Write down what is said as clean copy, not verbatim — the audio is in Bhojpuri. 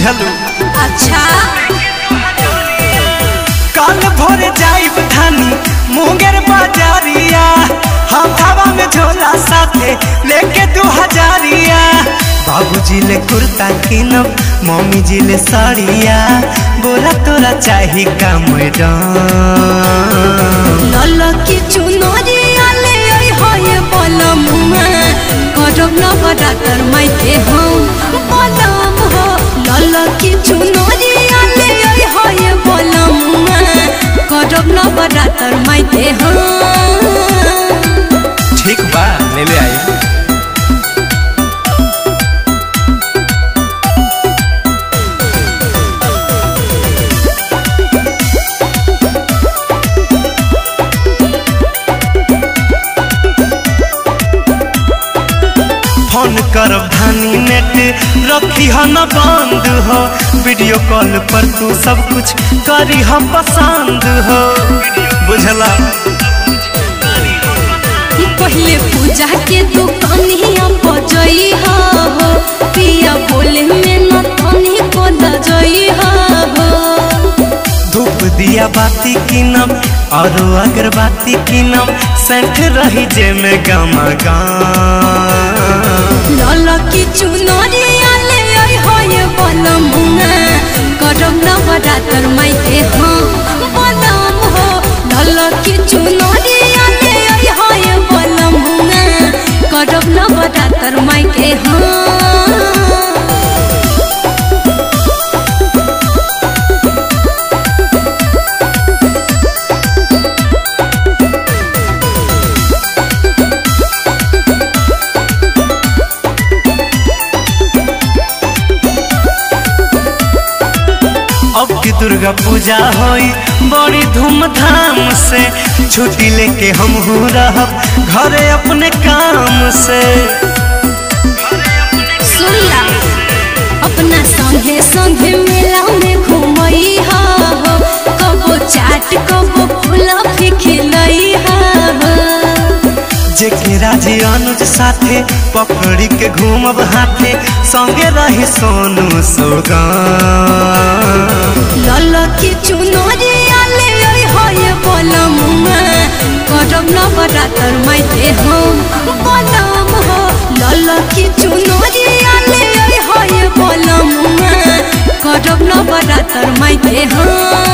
बुझलू। अच्छा कल भोर जाइब धानी मुंगेर बाजारिया, हाथावा में झोला साथे लेके 2000। बाबूजी ले कुर्ता किनब, मम्मी जी ले साड़िया, बोला तोरा चाही का मैडम। लल की चुनरिया ले आई होए बलमुआ, करब नवरात्र मायके हम बलम हो। लल की चुनरिया ले आई होए बलमुआ, करब नवरात्र मायके हम। ठीक बा ले ले आई। फोन करब धानी नेट रखी ह न बंद हो, वीडियो कॉल पर तू सब कुछ करी हम पसंद हो, बुझला। पहले पूजा के दुकानिया बजई हो, पिया बोले में न तनी को दजई हो। धूप दिया बाती किनम और अगरबत्ती किनम, सेंट रही जे में गमा लल की चुनरिया ले आई होए बलमुआ, करब नवरात्र मायके हम बलम हो। लल की चुनरिया ले आई होए बलमुआ, करब नवरात्र मायके हम। अब की दुर्गा पूजा होई बड़ी धूमधाम से, छुट्टी लेके हम हो रहब घरे अपने काम से। सुनला अपना संगे संगे मेला में घूमई हो, कबो चाट कबो फूला खिलई हो। जेके राजी अनुज साथे पकड़ी के घूमब हाथे, संगे रही सोनू सुगम। लल की चुनरिया ले आई होए बलमुआ, करब नवरात्र मायके हम बलम हो। लल की चुनरिया ले आई होए बलमुआ, करब नवरात्र मायके हम।